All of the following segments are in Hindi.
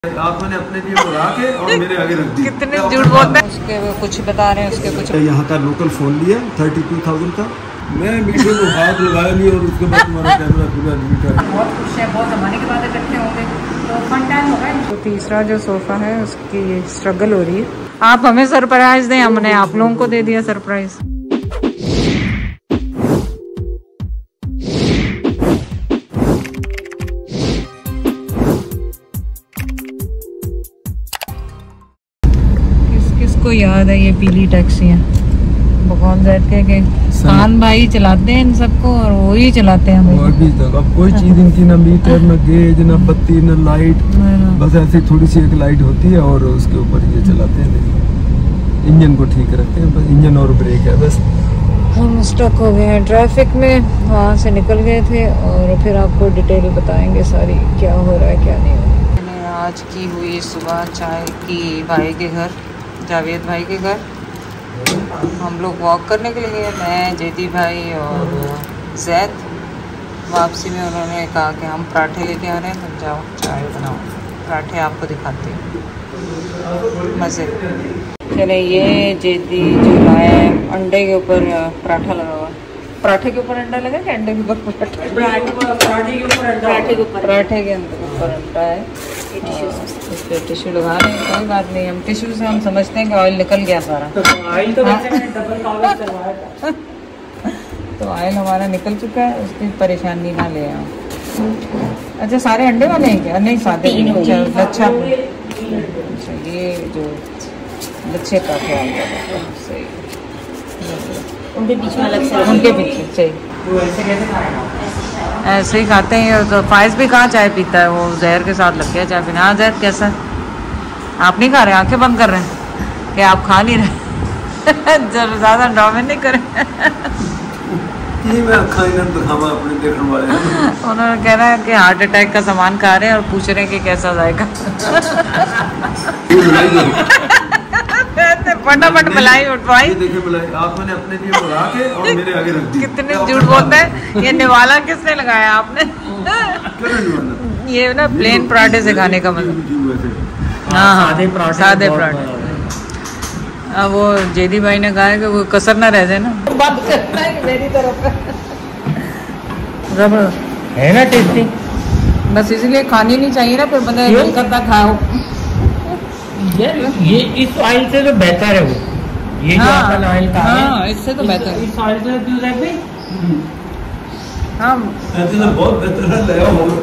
आप मैंने अपने लिए उड़ा के और मेरे आगे रख दी। कितने झूठ बोलते हैं। उसके कुछ बता रहे हैं, उसके कुछ। यहाँ का लोकल फोन लिया 32,000 का। मैं मीडिया को हाथ लगाया नहीं और उसके बाद तुम्हारा कैमरा पूरा बहुत खुश है, बहुत जमाने के बाद इकट्ठे होंगे तो फन टाइम होगा। तो तीसरा जो सोफा है उसकी स्ट्रगल हो रही है। आप हमें सरप्राइज दें, हमने आप लोगों को दे दिया सरप्राइज। किसको याद है ये पीली टैक्सियाँ? भगवान कहते के खान भाई चलाते हैं इन सबको और वो ही चलाते हैं। और भी तक अब कोई चीज इनकी ना मीटर ना गेज ना बत्ती ना लाइट, बस ऐसी थोड़ी सी एक लाइट होती है और उसके ऊपर ये चलाते हैं। इंजन को ठीक रखते हैं, बस इंजन और ब्रेक है बस। हम स्टक हो गए हैं ट्रैफिक में, वहाँ से निकल गए थे और फिर आपको डिटेल बताएंगे सारी क्या हो रहा है क्या नहीं हो रहा है। मैंने आज की हुई सुबह चाय की भाई के घर, जावेद भाई के घर। हम लोग वॉक करने के लिए, मैं जेदी भाई और जैद। वापसी में उन्होंने कहा कि हम पराठे लेके आ रहे हैं, तुम जाओ चाय बनाओ, पराठे आपको दिखाते हैं मज़े। चले ये जेदी जो लाया है, अंडे के ऊपर पराठा लगा हुआ। पराठे के ऊपर अंडा लगा कि अंडे के ऊपर पराठे के ऊपर? पराठे के ऊपर अंडा है। इस पे टिश्यू लगा रहे हैं, कोई बात नहीं। हम टिश्यू से हम समझते हैं कि ऑयल निकल गया सारा। ऑयल तो वैसे मैंने डबल कवर करवाया था। तो ऑयल हमारा निकल चुका है, उसकी परेशानी ना ले आओ। अच्छा सारे अंडे वाले हैं क्या? नहीं सादे। अच्छा ये जो लच्छे का ख्याल सही, उनके पीछे अलग से, उनके पीछे सही। ऐसे ही खाते हैं। तो फाइज भी कहाँ चाय पीता है, वो जहर के साथ लग गया चाय पीना। हाँ जहर कैसा है? आप नहीं खा रहे, आंखें बंद कर रहे हैं कि आप खा नहीं रहे? जब ज़्यादा ड्रामे नहीं करें। उन्होंने कह रहा है कि हार्ट अटैक का सामान खा रहे हैं और पूछ रहे हैं कि कैसा जाएगा। फटाफट मलाई उठवाई। आप मैंने अपने लिए उड़ा के और मेरे आगे रख दी। कितने झूठ बोलते हैं। ये निवाला किसने लगाया आपने? ये ना प्लेन पराठे से खाने का मतलब। हाँ सादे पराठे। अब वो जेदी भाई ने कहा है कि वो कसर ना रह जाए ना। बात करना है मेरी तरफ है ना टेस्टी, बस इसलिए खानी नहीं चाहिए ना, फिर बंदा दिल करता खाओ। ये इस ऑयल से तो बेहतर है वो, ये जो आपका ऑयल का है इससे तो बेहतर है। इस ऑयल से क्यों रहते? हाँ बहुत बेहतर है। ले आओ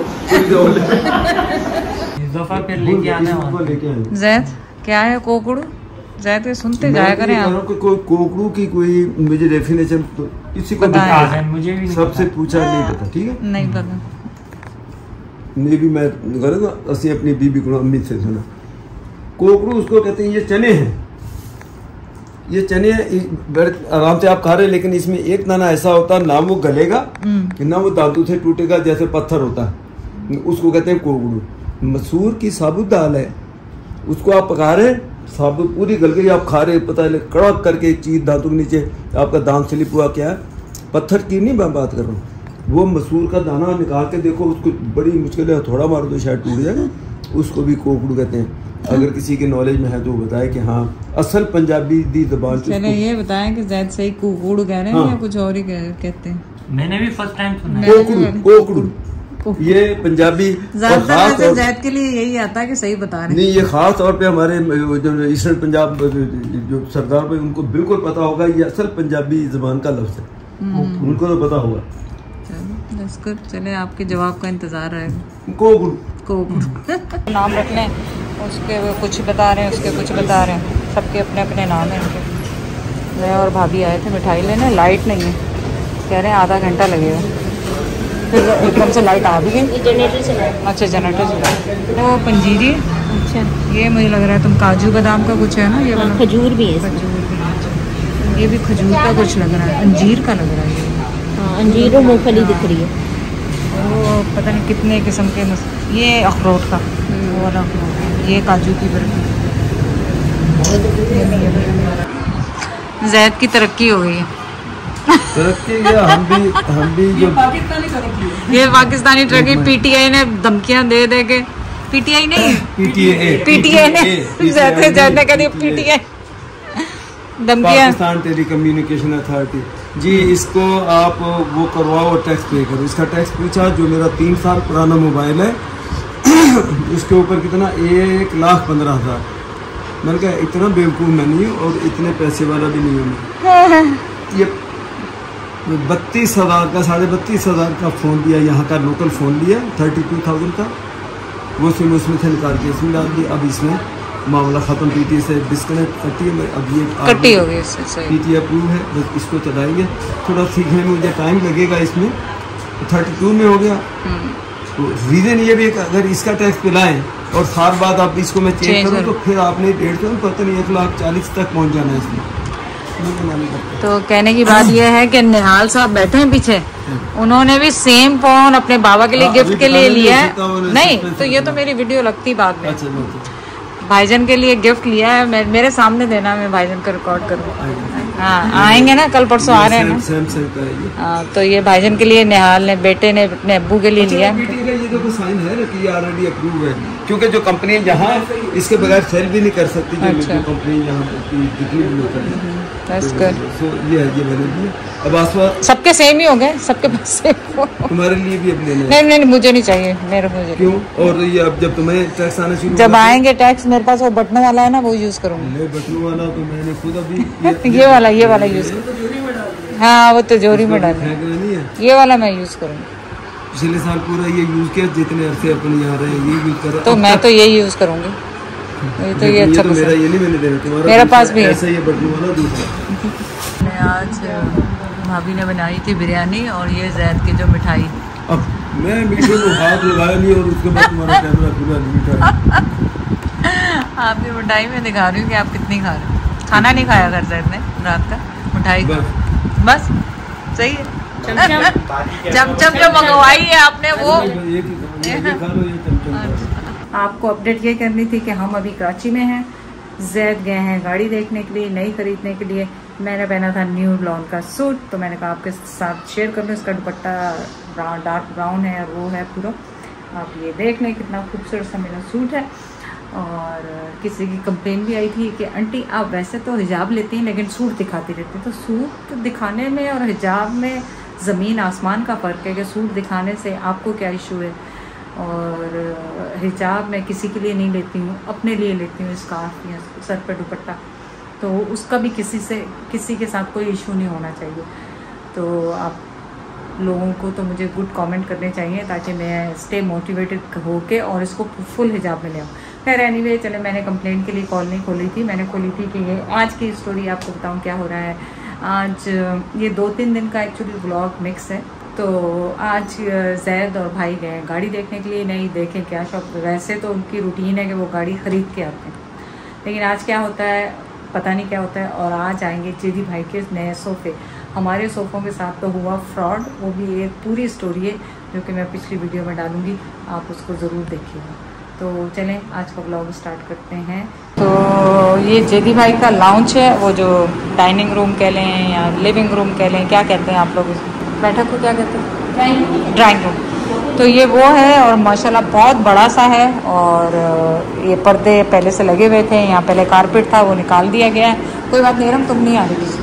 इस दफा फिर लेके आना है। जैद क्या है कोकड़ू? जैद के सुनते जाया करें आप। कोई कोकड़ू की कोई मुझे डेफिनेशन तो किसी को मुझे भी सबसे पूछा नहीं पता, ठीक है? नहीं पता। भी मैं असि अपनी बीबी को अम्मी से सुना। कोकड़ू उसको कहते हैं, ये चने हैं, ये चने आराम से आप खा रहे हैं, लेकिन इसमें एक दाना ऐसा होता है ना वो गलेगा कि ना वो दांतों से टूटेगा, जैसे पत्थर होता है, उसको कहते हैं कोकड़ू। मसूर की साबुत दाल है, उसको आप पका रहे हैं, साबुत पूरी गल गई, आप खा रहे, पता है कड़क करके एक चीज दांतों के नीचे आपका दांत स्लिप हुआ। क्या है? पत्थर की नहीं मैं बात कर रहा हूँ, वो मसूर का दाना निकाल के देखो, उसको बड़ी मुश्किल है, थोड़ा मारो तो शायद टूट जाएगा, उसको भी कोकड़ू कहते हैं। अगर किसी के नॉलेज में है तो बताए कि हाँ असल पंजाबी दी जबान। चले ये बताएं कि ज़ैद सही कोकड़ू कह रहे हैं या कुछ और ही कहते हैं? मैंने भी फर्स्ट टाइम सुना। कोकड़ू ये पंजाबी ज़्यादातर ज़ैद के लिए यही आता है कि सही बता रहे हैं। नहीं, ये खास तौर पे हमारे जो ईस्टर्न पंजाब जो सरदार भाई उनको बिल्कुल पता होगा, ये असल पंजाबी जबान का लफ्ज है, उनको तो पता होगा। चले आपके जवाब का इंतजार रहेगा। कोकड़ू नाम रख लें, उसके कुछ बता रहे हैं, उसके कुछ बता रहे हैं, सबके अपने अपने नाम हैं इनके। मैं और भाभी आए थे मिठाई लेने, लाइट नहीं है, कह रहे हैं आधा घंटा लगेगा, फिर एकदम से लाइट आ भी गई। जनरेटर चला। अच्छा जनरेटर चला। वो पंजीरी। अच्छा ये मुझे लग रहा है तुम काजू बादाम का कुछ है ना, ये वाला खजूर भी है, खजूर भी। ये भी खजूर का कुछ लग रहा है, अंजीर का लग रहा है ये। हाँ अंजीर और मूंगफली दिख रही है। वो पता नहीं कितने किस्म के ये अखरोट का वाला अखरोट, ये काजू की बर्फी। जैद की तरक्की हो गई है। तरक्की हम भी जो ये पाकिस्तानी तरक्की। पीटीआई ने धमकियां दे दे के पीटीआई नहीं, पीटीए नहीं जानने का नहीं, PTI Pakistan telecommunication authority ji. इसको आप वो करवाओ, टैक्स पे करो। इसका टैक्स पूछा, जो मेरा 3 साल पुराना मोबाइल है उसके ऊपर कितना 1,15,000। मैंने कहा इतना बेवकूफ़ मैं नहीं हूँ और इतने पैसे वाला भी नहीं हूँ मैं। ये 32,000 का 32,500 का फ़ोन दिया, यहाँ का लोकल फ़ोन लिया 32,000 का, वो सिम उसमें से निकाल के इसमें डाल दिया। अब इसमें मामला ख़त्म, पीटी से डिस्कनेक्ट करती है। अब ये कटी हो गई इससे, पीटी अप्रूव है, बस इसको चलाएंगे। थोड़ा सीखने में मुझे टाइम लगेगा, इसमें 32 में हो गया। तो रीज़न ये भी, अगर इसका टैक्स पे लाएँ और साल बाद आप इसको मैं चेंज करूँ तो फिर आपने 150 पता नहीं 1,40,000 तक पहुँच जाना है इसमें। तो कहने की बात यह है कि निहाल साहब बैठे हैं पीछे, उन्होंने भी सेम फोन अपने बाबा के लिए गिफ्ट के लिए लिया है। नहीं तो ये तो मेरी वीडियो लगती बाद में। भाईजान के लिए गिफ्ट लिया है, मेरे सामने देना, मैं भाईजान का रिकॉर्ड करूँ। हाँ आएंगे ना, कल परसों आ रहे हैं ना। हाँ तो ये भाईजान के लिए निहाल ने, बेटे ने अपने अब्बू के लिए लिया। ये देखो साइन है ना कि ये ऑलरेडी अप्रूव है, क्योंकि जो कंपनी यहाँ इसके बगैर सेल भी नहीं कर सकती। जो कंपनी यहाँ ये मैंने दिया। अब आसपास सबके सेम ही हो गए, सबके पास सेम। तुम्हारे लिए भी अब लेना? नहीं मुझे नहीं चाहिए, मेरे मुझे। क्यों? और ये अब जब तुम्हें टैक्स आना शुरू, जब आएंगे टैक्स, मेरे पास वो बटनों वाला है ना, वो यूज करूंगी। बटनों वाला तो मैंने खुद अभी ये वाला यूज कर। हाँ वो तिजोरी में डालना, ये वाला मैं यूज करूंगी। पिछले साल पूरा ये यूज किया, जितने अरसे अपन यहाँ रहे ये यूज कर। तो मैं तो यही यूज करूंगी। तो ये अच्छा तो मेरा ये नहीं मैंने देना, तुम्हारा मेरे पास भी ऐसा ये बटन वाला दूसरा। आज भाभी ने बनाई थी बिरयानी और ये जैद की जो मिठाई। अब मैं मीठे को हाथ लगाया नहीं और उसके बाद तुम्हारा कैमरा पूरा मीठा। आपकी मिठाई में दिखा रही हूँ कि आप कितनी खा रहे हो। खाना नहीं खाया घर जैद ने रात का, मिठाई बस सही है। चमचम जो मंगवाई है आपने वो। आपको अपडेट ये करनी थी कि हम अभी कराची में हैं, जैद गए हैं गाड़ी देखने के लिए, नई खरीदने के लिए। मैंने पहना था न्यू लॉन का सूट, तो मैंने कहा आपके साथ शेयर कर लूँ। इसका दुपट्टा डार्क ब्राउन है और वो है पूरा, आप ये देख लें कितना खूबसूरत सा मेरा सूट है। और किसी की कंप्लेन भी आई थी कि आंटी आप वैसे तो हिजाब लेती हैं लेकिन सूट दिखाती रहती हैं। तो सूट दिखाने में और हिजाब में ज़मीन आसमान का फ़र्क है कि सूट दिखाने से आपको क्या इशू है। और हिजाब मैं किसी के लिए नहीं लेती हूँ, अपने लिए लेती हूँ, स्कार्फ या सर पर दुपट्टा, तो उसका भी किसी के साथ कोई इशू नहीं होना चाहिए। तो आप लोगों को तो मुझे गुड कमेंट करने चाहिए ताकि मैं स्टे मोटिवेटेड होके और इसको फुल हिजाब में ले आऊँ। खैर एनीवे चले, मैंने कंप्लेंट के लिए कॉल नहीं खोली थी, मैंने खोली थी कि ये आज की स्टोरी आपको बताऊँ क्या हो रहा है। आज ये 2-3 दिन का एक्चुअली व्लॉग मिक्स है। तो आज जैद और भाई गए गाड़ी देखने के लिए। नहीं देखें क्या शौक, वैसे तो उनकी रूटीन है कि वो गाड़ी ख़रीद के आते हैं, लेकिन आज क्या होता है पता नहीं क्या होता है। और आज आएंगे जेदी भाई के नए सोफ़े। हमारे सोफ़ों के साथ तो हुआ फ्रॉड, वो भी एक पूरी स्टोरी है जो कि मैं पिछली वीडियो में डालूंगी, आप उसको ज़रूर देखिएगा। तो चलें आज का व्लॉग स्टार्ट करते हैं। तो ये जेदी भाई का लाउंज है, वो जो डाइनिंग रूम कह लें या लिविंग रूम कह लें, क्या कहते हैं आप लोग, बैठक को क्या कहते हैं, ड्राइंग रूम। तो ये वो है और माशाल्लाह बहुत बड़ा सा है। और ये पर्दे पहले से लगे हुए थे, यहाँ पहले कारपेट था वो निकाल दिया गया है। कोई बात नहीं, रम तुम नहीं आ रही।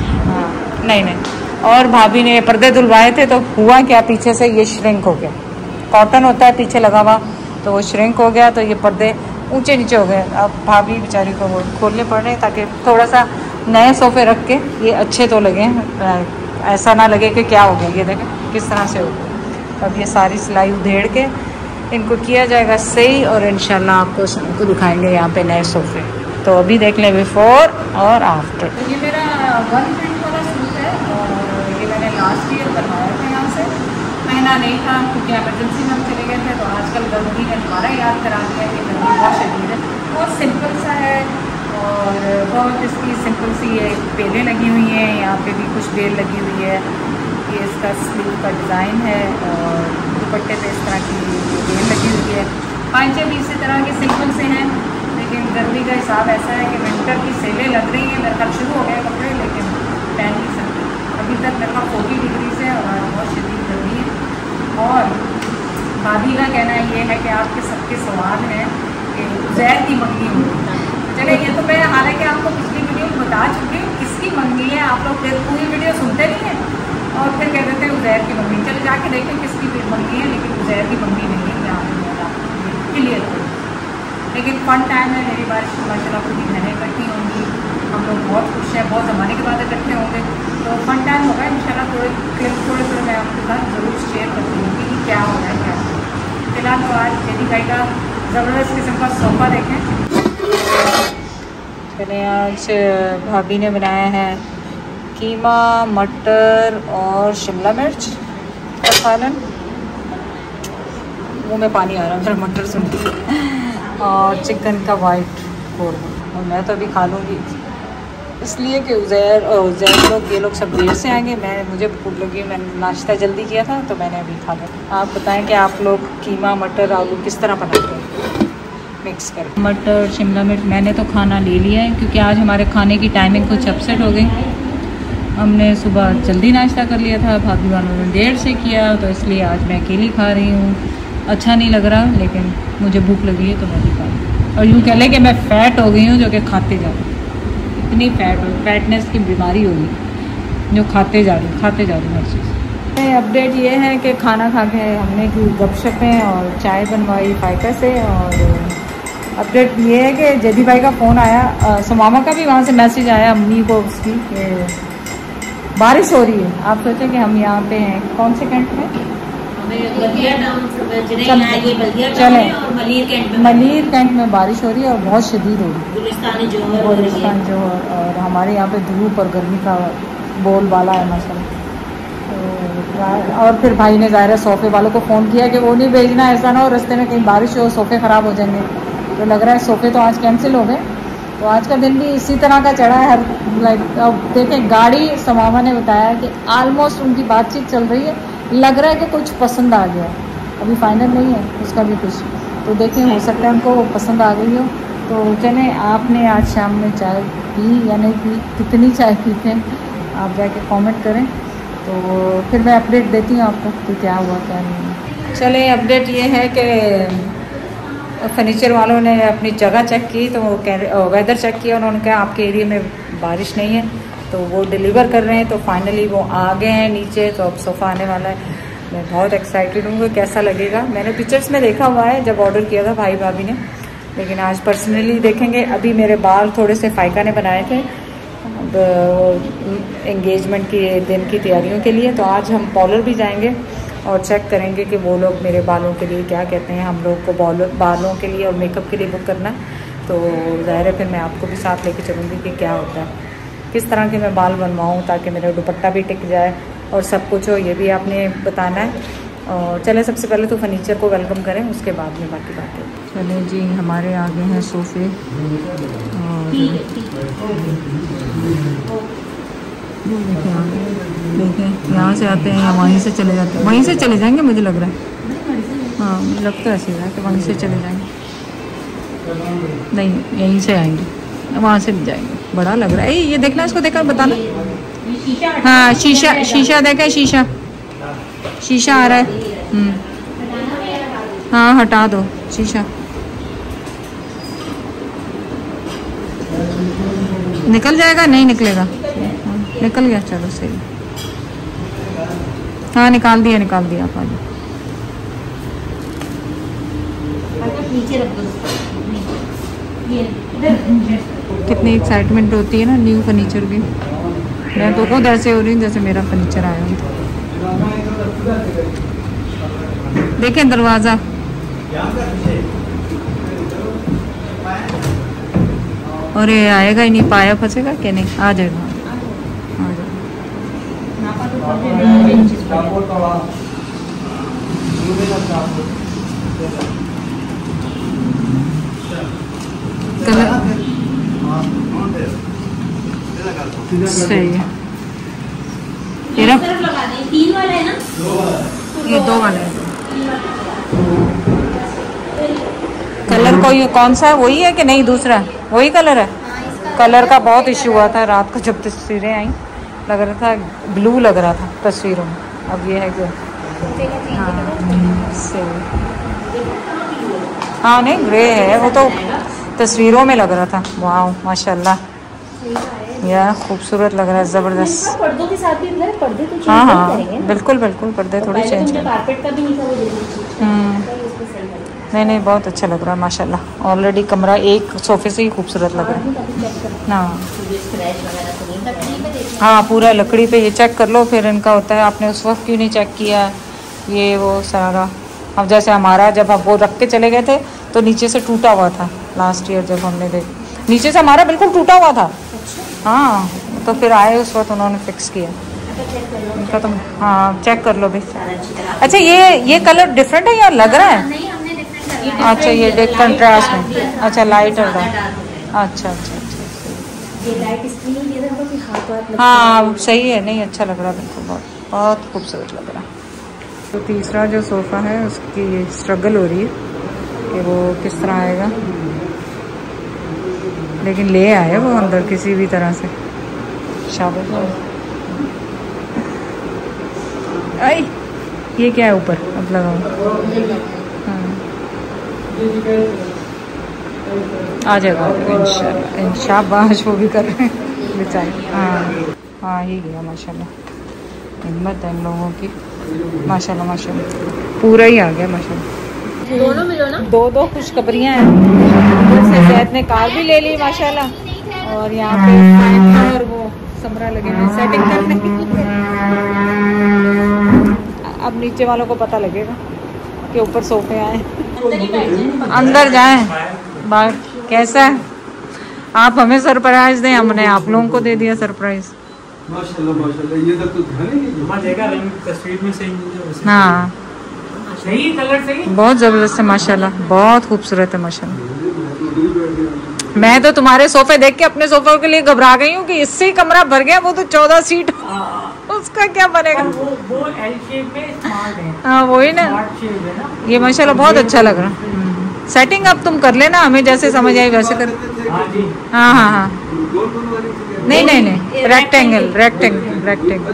हाँ नहीं। और भाभी ने पर्दे धुलवाए थे तो हुआ क्या, पीछे से ये श्रिंक हो गया। कॉटन होता है पीछे लगा हुआ, तो वो श्रिंक हो गया, तो ये पर्दे ऊंचे नीचे हो गए। अब भाभी बेचारी को वो खोलने पड़ रहे ताकि थोड़ा सा नए सोफ़े रख के ये अच्छे तो लगे, ऐसा ना लगे कि क्या हो गया। ये देखें किस तरह से हो गया। अब ये सारी सिलाई उधेड़ के इनको किया जाएगा सही और इंशाल्लाह आपको सबको दिखाएंगे यहाँ पे नए सोफ़े। तो अभी देख लें बिफोर और आफ्टर। तो ये मेरा 1 प्रिंट वाला सूट है और ये मैंने लास्ट ईयर बनवाया था, यहाँ से पहना नहीं था क्योंकि एमरजेंसी में हम चले गए थे। तो आजकल गर्मी ने हमारा याद करा दिया कि गर्मी बहुत शदीद है। बहुत सिंपल सा है और बहुत इसकी सिंपल सी ये बेलें लगी हुई हैं, यहाँ पे भी कुछ बेल लगी हुई है। ये इसका स्लीव का डिज़ाइन है और दुपट्टे पे इस तरह की बेल लगी हुई है। पांचे भी इसी तरह के सिंपल से हैं, लेकिन गर्मी का हिसाब ऐसा है कि विंटर की सेलें लग रही हैं। मेरे ख्याल शुरू हो गए कपड़े, लेकिन पहन नहीं सकते अभी तक। मेरे ख्याल 40 डिग्री से और बहुत शदीद गर्मी है। और भाभी का कहना ये है कि आपके सबके सवाल हैं कि उज़ैर की मंगनी होगी। चले ये तो मैं हालांकि आपको पिछली वीडियो में बता चुकी हूँ किसकी मंगनी है। आप लोग फिर पूरी वीडियो सुनते नहीं हैं और फिर कह देते हैं उज़ैर की मंगनी। चले जाके देखें किसकी मंगनी है, लेकिन उज़ैर की मंगनी नहीं है। यहाँ पर आपको क्लियर हो, लेकिन फन टाइम है। मेरी बारिश माशाल्लाह पूरी बहनें इकट्ठी होंगी, हम लोग बहुत खुश हैं, बहुत ज़माने के बाद इकट्ठे होंगे, तो फन टाइम होगा इंशाल्लाह। थोड़े क्लिप थोड़े मैं आपके साथ ज़रूर शेयर करती हूँ कि क्या हो रहा है क्या। फिलहाल तो आज जेडी भाई का ज़बरदस्त किस्म का सोफ़ा देखें। चले आज भाभी ने बनाया है कीमा, मटर और शिमला मिर्च का सालन। मुँह में पानी आ रहा है मेरा मटर सुन के। और चिकन का वाइट कोरमा, और मैं तो अभी खा लूँगी इसलिए कि उज़ैर लोग ये लोग सब देर से आएंगे। मुझे भूख लगी, मैंने नाश्ता जल्दी किया था तो मैंने अभी खा लिया। आप बताएं कि आप लोग कीमा, मटर, आलू किस तरह बनाते हैं मिक्स कर। मटर, शिमला मिर्च मैंने तो खाना ले लिया है क्योंकि आज हमारे खाने की टाइमिंग कुछ अपसेट हो गई। हमने सुबह जल्दी नाश्ता कर लिया था, भाभी वालों ने देर से किया, तो इसलिए आज मैं अकेली खा रही हूँ। अच्छा नहीं लग रहा, लेकिन मुझे भूख लगी है तो मैं भी खा रही हूँ। और यूँ कह लें कि मैं फ़ैट हो गई हूँ, जो कि खाते जा रही हूँ। इतनी फैटनेस की बीमारी होगी जो खाते जा रही हर चीज़। अपडेट ये है कि खाना खा के हमने की गपशपें और चाय बनवाई फायका से। और अपडेट ये है कि जेडी भाई का फ़ोन आया, सुमामा का भी वहाँ से मैसेज आया अम्मी को उसकी कि बारिश हो रही है। आप सोचें कि हम यहाँ पे हैं कौन से कैंट में, चले मलिर कैंट में बारिश हो रही है और बहुत शदीद हो रही है, गुलिस्तान जोहर। और हमारे यहाँ पे धूप और गर्मी का बोलबाला है माशाल्लाह। तो और फिर भाई ने ज़ाहिर सोफ़े वालों को फ़ोन किया कि वो नहीं भेजना, ऐसा ना हो रास्ते में कहीं बारिश हो सोफ़े ख़राब हो जाएंगे। तो लग रहा है सोफ़े तो आज कैंसिल हो गए। तो आज का दिन भी इसी तरह का चढ़ा है। हर अब देखें गाड़ी, समामा ने बताया कि आलमोस्ट उनकी बातचीत चल रही है, लग रहा है कि कुछ पसंद आ गया, अभी फाइनल नहीं है उसका भी कुछ। तो देखें हो सकता है उनको पसंद आ गई हो। तो चलें, आपने आज शाम में चाय पी या नहीं पी, कितनी चाय पीते हैं आप जाके कमेंट करें, तो फिर मैं अपडेट देती हूँ आपको कि क्या हुआ क्या नहीं। चलें, अपडेट ये है कि फर्नीचर वालों ने अपनी जगह चेक की, तो वो वेदर चेक किया, उन्होंने कहा आपके एरिया में बारिश नहीं है, तो वो डिलीवर कर रहे हैं। तो फाइनली वो आ गए हैं नीचे, तो अब सोफ़ा आने वाला है। मैं बहुत एक्साइटेड हूँ कि कैसा लगेगा। मैंने पिक्चर्स में देखा हुआ है जब ऑर्डर किया था भाई भाभी ने, लेकिन आज पर्सनली देखेंगे। अभी मेरे बाल थोड़े से फायका ने बनाए थे एंगेजमेंट के दिन की तैयारियों के लिए, तो आज हम पार्लर भी जाएंगे और चेक करेंगे कि वो लोग मेरे बालों के लिए क्या कहते हैं। हम लोग को बालों के लिए और मेकअप के लिए बुक करना, तो ज़ाहिर है फिर मैं आपको भी साथ लेके चलूँगी कि क्या होता है, किस तरह के मैं बाल बनवाऊँ ताकि मेरा दुपट्टा भी टिक जाए और सब कुछ हो, ये भी आपने बताना है। और चले सबसे पहले तो फर्नीचर को वेलकम करें, उसके बाद में बाकी बातें। चले जी, हमारे आगे हैं सोफ़े और देखें यहाँ से आते हैं या वहीं से चले जाते हैं। वहीं से चले जाएंगे मुझे लग रहा है, हाँ मुझे लगता है ऐसे है कि वहीं से चले जाएंगे, नहीं यहीं से आएंगे, वहाँ से भी जाएंगे। बड़ा लग रहा है ये देखना, इसको देखकर बताना। हाँ शीशा देखा, शीशा आ रहा है। हाँ हटा दो शीशा, निकल जाएगा, नहीं निकलेगा, निकल गया, चलो सही। हाँ निकाल दिया आप आगे। कितनी एक्साइटमेंट होती है ना न्यू फर्नीचर की। मैं तो खुद ऐसे हो रही हूँ जैसे मेरा फर्नीचर आया हो। देखें दरवाज़ा, और ये आएगा ही नहीं, पाया फंसेगा क्या, नहीं आ जाएगा, सही है। तेरा तीन वाला है ना, ये दो वाला है। कलर कोई कौन सा है, वही है कि नहीं दूसरा, वही कलर है। कलर का बहुत इशू हुआ था रात को जब तस्वीरें आई, लग रहा था ब्लू लग रहा था तस्वीरों में। अब ये है कि हाँ नहीं ग्रे है, वो तो तस्वीरों में लग रहा था। वाह माशाल्लाह, यार खूबसूरत लग रहा है, ज़बरदस्त। पर्दों के साथ भी अंदर पर्दे तो हाँ हाँ बिल्कुल बिल्कुल, पर्दे थोड़ी चेंज कर। कारपेट का भी नहीं था वो नहीं नहीं बहुत अच्छा लग रहा है माशाल्लाह। ऑलरेडी कमरा एक सोफे से ही खूबसूरत लग रहा है। हाँ पूरा लकड़ी पे ये चेक कर लो, फिर इनका होता है आपने उस वक्त क्यों नहीं चेक किया ये वो सारा। अब जैसे हमारा जब आप वो रख के चले गए थे तो नीचे से टूटा हुआ था, लास्ट ईयर जब हमने देख नीचे से हमारा बिल्कुल टूटा हुआ था। हाँ तो फिर आए उस वक्त उन्होंने फिक्स किया इनका तो। हाँ चेक कर लो भी। अच्छा ये कलर डिफरेंट है या लग रहा है? अच्छा ये देख कंट्रास्ट में, अच्छा लाइट और डार्क, अच्छा अच्छा अच्छा। हाँ सही है, नहीं अच्छा लग रहा है बिल्कुल, बहुत बहुत खूबसूरत लग रहा है। तो तीसरा जो सोफ़ा है उसकी स्ट्रगल हो रही है कि वो किस तरह आएगा, लेकिन ले आए वो अंदर किसी भी तरह से। शाबाश। आई ये क्या है ऊपर अब लगा हुआ? आ जाएगा इंशाल्लाह, इंशाल्लाह वो भी कर रहे हैं बेचारे। हाँ हाँ ही गया माशाल्लाह, हिम्मत है इन लोगों की माशाल्लाह माशाल्लाह, पूरा ही आ गया माशाल्लाह। दोनों मिलो ना, दो खुशखबरियाँ हैं। ऊपर से जैद ने कार भी ले ली माशाल्लाह, और यहाँ पे और वो समरा लगे हुए सेटिंग करने की। अब नीचे वालों को पता लगेगा कि ऊपर सोफे आए, अंदर जाएं। बाहर कैसा है? आप हमें सरप्राइज दें, हमने आप लोगों को दे दिया सरप्राइज। माशाल्लाह माशाल्लाह, ये तो ध्यान ही नहीं। तस्वीर में सही हाँ सही कलर सही, बहुत ज़बरदस्त है माशाल्लाह, बहुत खूबसूरत है माशाल्लाह। मैं तो तुम्हारे सोफे देख के अपने सोफे के लिए घबरा गई हूँ कि इससे ही कमरा भर गया, वो तो 14 सीट उसका क्या बनेगा? वो एल शेप में स्मार्ट है। हाँ वही ना, ये माशाल्लाह बहुत अच्छा लग रहा है। सेटिंग अब तुम कर लेना, हमें जैसे समझ आई वैसे कर। हाँ हाँ हाँ नहीं नहीं नहीं, रेक्टेंगल रेक्टेंगल रेक्टेंगल।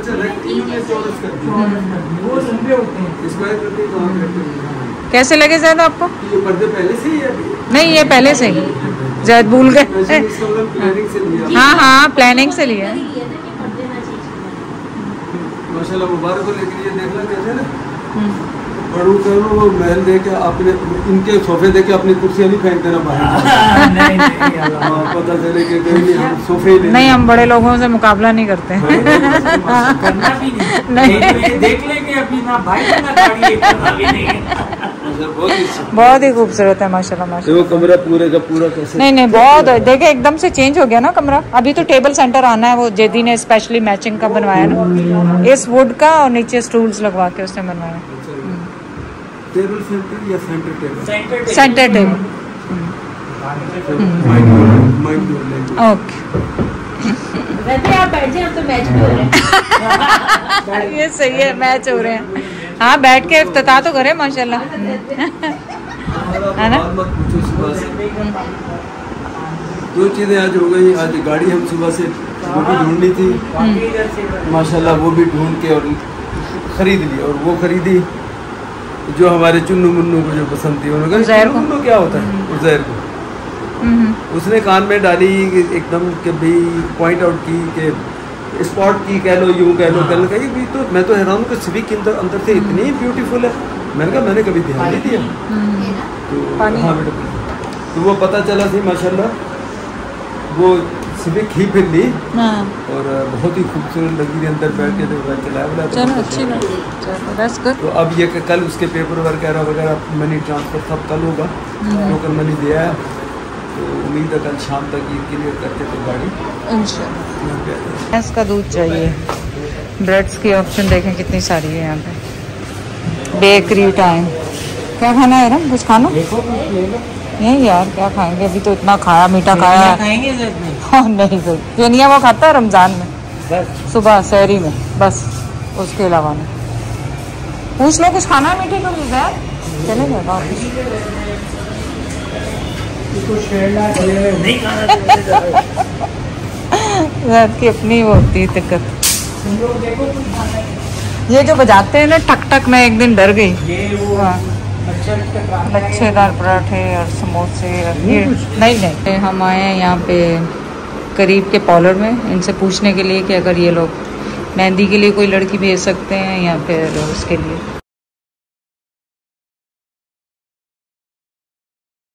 कैसे लगे ज़्यादा आपको? ये पर्दे पहले से ही है? नहीं ये पहले से ही, ज़्यादा भूल गए। हाँ हाँ प्लानिंग से लिया है माशाल्लाह, मुबारक हो। लेकिन ये देखना कैसे ना बड़ू करो, वो महल देके अपने इनके सोफे देके अपनी कुर्सियाँ नहीं फेंक देना बाहर। नहीं पता चले कि नहीं हम सोफे नहीं, हम बड़े लोगों से मुकाबला नहीं करते। करना भी नहीं, देख लेंगे अभी ना भाई ना गाड़ी बहुत ही खूबसूरत है माशाल्लाह माशाल्लाह। वो कमरा पूरे का पूरा कैसे? नहीं नहीं बहुत देखे, एकदम से चेंज हो गया ना कमरा। अभी तो टेबल सेंटर आना है, वो जेदी ने स्पेशली मैचिंग का बनवाया ना, इस वुड का, और नीचे स्टूल्स लगवा के उसने बनवाया। टेबल सेंटर या centre table? Centre table. Okay वैसे आप बैठ जाए, आप तो मैच भी हो रहे हैं। ये सही है, मैच हो रहे हैं। हाँ बैठ के इफ्तिताह तो करे माशाल्लाह, है ना? दो चीज़ें आज हो गई। आज गाड़ी हम सुबह से वो भी ढूंढनी थी माशाल्लाह, वो भी ढूंढ के और ख़रीद ली। और वो ख़रीदी जो हमारे चुन्नू मुन्नू को जो पसंद थी। उन्होंने कहा मुन्नू क्या होता है? उज़ैर को उसने कान में डाली एकदम कि भाई पॉइंट आउट की कि स्पॉट की कह लो, यूँ कह लो, कही भी। तो मैं तो हैरान हूँ कि सिविक के अंदर से इतनी ब्यूटीफुल है। मैंने कहा मैंने कभी ध्यान नहीं दिया। तो हाँ बेटा, तो वो पता चला थी माशाल्लाह, वो सिविक ही फिर ली और बहुत ही खूबसूरत लगी थी। अंदर बैठ के जब चलाया चलो अच्छी लगी। तो अब ये कि कल उसके पेपर वगैरह मनी ट्रांसफ़र सब कल होगा। टोकन मनी दिया है, तो उम्मीद है कल शाम तक ये क्लियर करके तो गाड़ी इंशाल्लाह। भैंस का दूध चाहिए। ब्रेड्स की ऑप्शन देखें कितनी सारी है यहाँ पे। Bakery time. क्या खाना है रम? कुछ खाना? नहीं यार क्या खाएंगे, अभी तो इतना खाया, मीठा खाया। नहीं सर, सेनिया वो खाता है रमज़ान में सुबह सहरी में, बस उसके अलावा नहीं। पूछ लो कुछ खाना है मीठे को, चले गए वापस। की अपनी वो होती है दिक्कत। ये जो बजाते हैं ना ठक ठक, मैं एक दिन डर गई। ये वो हाँ, लच्छेदार पराठे और समोसे ये नहीं। हम आए हैं यहाँ पे करीब के पॉलर में, इनसे पूछने के लिए कि अगर ये लोग मेहंदी के लिए कोई लड़की भेज सकते हैं या फिर उसके लिए